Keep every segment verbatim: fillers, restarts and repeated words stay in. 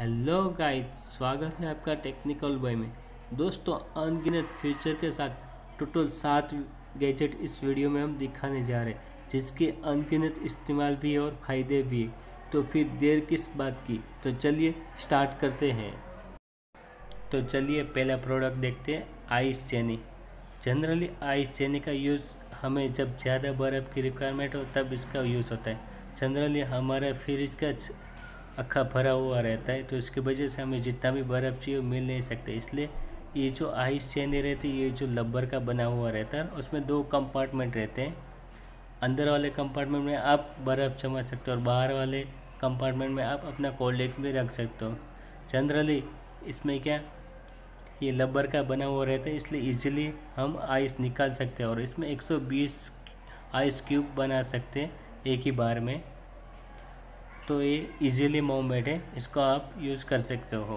Hello guys, स्वागत है आपका टेक्निकल बॉय में। दोस्तों, अनगिनत फीचर के साथ टोटल सात गैजेट इस वीडियो में हम दिखाने जा रहे हैं, जिसके अनगिनत इस्तेमाल भी है और फ़ायदे भी। तो फिर देर किस बात की, तो चलिए स्टार्ट करते हैं। तो चलिए पहला प्रोडक्ट देखते हैं, आइस चेनी। जनरली आइस चेनी का यूज़ हमें जब ज़्यादा बर्फ़ की रिक्वायरमेंट हो तब इसका यूज़ होता है। जनरली हमारा फ्रिज का अक्खा भरा हुआ रहता है, तो इसकी वजह से हमें जितना भी बर्फ़ चाहिए वो मिल नहीं सकते। इसलिए ये जो आइस चेनी रहती है, ये जो रबर का बना हुआ रहता है, उसमें दो कंपार्टमेंट रहते हैं। अंदर वाले कंपार्टमेंट में आप बर्फ़ जमा सकते हो और बाहर वाले कंपार्टमेंट में आप अपना कोल्ड ड्रिंक्स भी रख सकते हो। जनरली इसमें क्या, ये रबर का बना हुआ रहता है, इसलिए इजीली हम आइस निकाल सकते हैं और इसमें एक सौ बीस आइस क्यूब बना सकते हैं एक ही बार में। तो ये इजीली मूवमेंट है, इसको आप यूज़ कर सकते हो।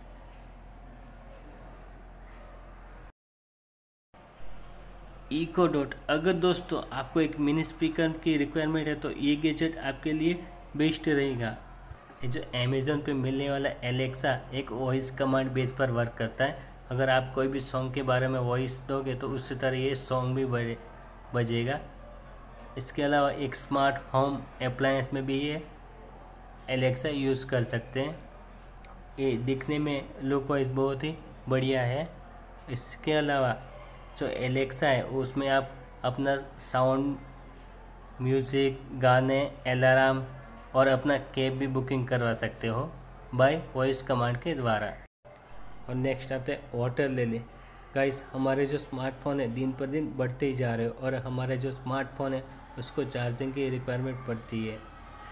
इको डॉट, अगर दोस्तों आपको एक मिनी स्पीकर की रिक्वायरमेंट है तो ये गैजेट आपके लिए बेस्ट रहेगा। ये जो अमेज़न पे मिलने वाला एलेक्सा एक वॉइस कमांड बेस पर वर्क करता है। अगर आप कोई भी सॉन्ग के बारे में वॉइस दोगे तो उसी तरह ये सॉन्ग भी बजे बजेगा। इसके अलावा एक स्मार्ट होम अप्लायंस में भी ये एलेक्सा यूज़ कर सकते हैं। ये दिखने में लुक वाइज बहुत ही बढ़िया है। इसके अलावा जो एलेक्सा है उसमें आप अपना साउंड, म्यूज़िक, गाने, अलार्म और अपना कैब भी बुकिंग करवा सकते हो बाय वॉइस कमांड के द्वारा। और नेक्स्ट आते हैं वाटर लेले। गाइस, हमारे जो स्मार्टफोन है दिन पर दिन बढ़ते ही जा रहे हो और हमारे जो स्मार्टफोन है उसको चार्जिंग की रिक्वायरमेंट पड़ती है।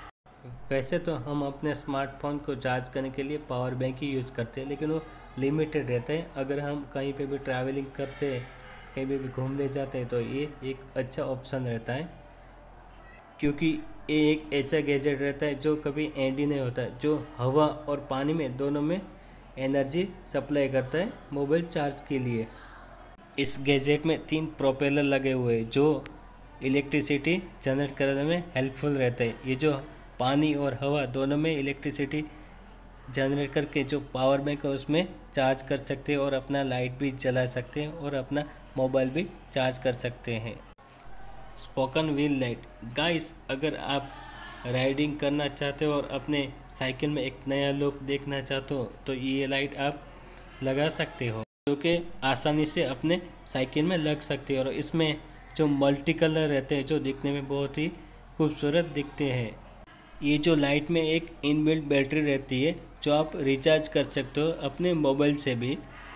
वैसे तो हम अपने स्मार्टफोन को चार्ज करने के लिए पावर बैंक ही यूज़ करते हैं, लेकिन वो लिमिटेड रहता है। अगर हम कहीं पे भी ट्रैवलिंग करते हैं, कहीं पे भी घूमने जाते हैं, तो ये एक अच्छा ऑप्शन रहता है, क्योंकि ये एक ऐसा गैजेट रहता है जो कभी एंड ही नहीं होता है, जो हवा और पानी में दोनों में एनर्जी सप्लाई करता है मोबाइल चार्ज के लिए। इस गैजेट में तीन प्रोपेलर लगे हुए हैं जो इलेक्ट्रिसिटी जनरेट करने में हेल्पफुल रहते हैं। ये जो पानी और हवा दोनों में इलेक्ट्रिसिटी जनरेट करके जो पावर बैंक है उसमें चार्ज कर सकते हैं और अपना लाइट भी जला सकते हैं और अपना मोबाइल भी चार्ज कर सकते हैं। Spoken wheel light. गाइस, अगर आप राइडिंग करना चाहते हो और अपने साइकिल में एक नया लुक देखना चाहते हो तो ये लाइट आप लगा सकते हो, जो कि आसानी से अपने साइकिल में लग सकती है। और इसमें जो मल्टी कलर रहते हैं जो दिखने में बहुत ही खूबसूरत दिखते हैं। ये जो लाइट में एक इनबिल्ट बैटरी रहती है जो आप रिचार्ज कर सकते हो अपने मोबाइल से भी।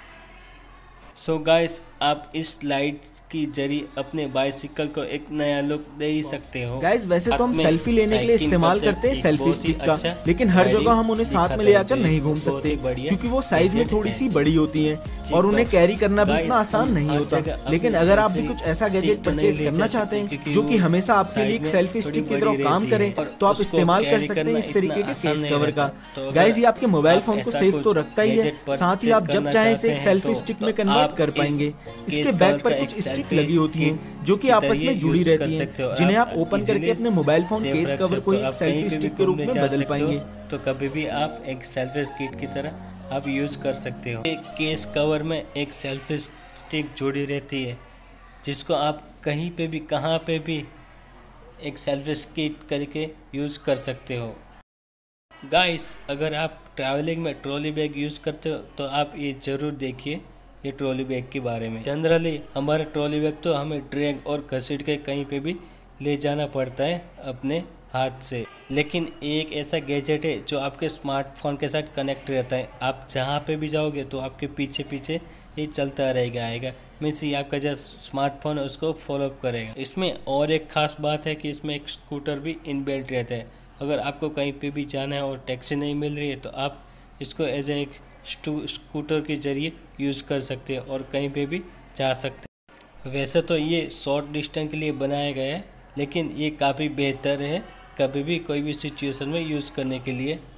सो so गाइस, आप इस लाइट की जरिए अपने बाइसिकल को एक नया लुक दे ही सकते हो। गाइस, वैसे तो हम सेल्फी लेने के लिए इस्तेमाल करते हैं सेल्फी स्टिक का, लेकिन हर जगह हम उन्हें साथ में ले आकर नहीं घूम सकते क्योंकि वो साइज में थोड़ी सी बड़ी होती हैं और उन्हें कैरी करना भी इतना आसान नहीं होता। लेकिन अगर आप भी कुछ ऐसा गैजेट परचेज करना चाहते हैं जो कि हमेशा आपके लिए एक सेल्फी स्टिक की तरह काम करे, तो आप इस्तेमाल कर सकते हैं इस तरीके के केस कवर का। गाइस, ये आपके मोबाइल फोन को सेफ तो रखता ही है, साथ ही आप जब चाहें इसे एक सेल्फी स्टिक में कन्वर्ट कर पाएंगे। इसके बैक पर कुछ स्टिक लगी होती हैं जो कि आपस में जुड़ी रहती हैं, जिन्हें आप ओपन करके अपने मोबाइल फोन केस कवर को एक सेल्फी स्टिक के रूप में बदल पाएंगे। तो कभी भी आप एक सेल्फी किट की तरह आप यूज कर सकते हो। एक केस कवर में एक सेल्फी स्टिक जुड़ी रहती है जिसको आप कहीं पे भी कहाँ पे भी एक सेल्फी किट करके यूज कर सकते हो। गाइस, अगर आप ट्रैवलिंग में ट्रॉली बैग यूज करते हो तो आप ये जरूर देखिए ये ट्रॉली बैग के बारे में। जनरली हमारे ट्रॉली बैग तो हमें ड्रैग और घसीट के कहीं पे भी ले जाना पड़ता है अपने हाथ से, लेकिन एक ऐसा गैजेट है जो आपके स्मार्टफोन के साथ कनेक्ट रहता है। आप जहाँ पे भी जाओगे तो आपके पीछे पीछे ये चलता रहेगा आएगा मीन्स ये आपका जो स्मार्टफोन है उसको फॉलो करेगा। इसमें और एक ख़ास बात है कि इसमें एक स्कूटर भी इनबिल्ट रहता है। अगर आपको कहीं पे भी जाना है और टैक्सी नहीं मिल रही है तो आप इसको एज ए एक स्कूटर के जरिए यूज़ कर सकते हैं और कहीं पे भी जा सकते हैं। वैसे तो ये शॉर्ट डिस्टेंस के लिए बनाया गया है, लेकिन ये काफ़ी बेहतर है कभी भी कोई भी सिचुएशन में यूज़ करने के लिए।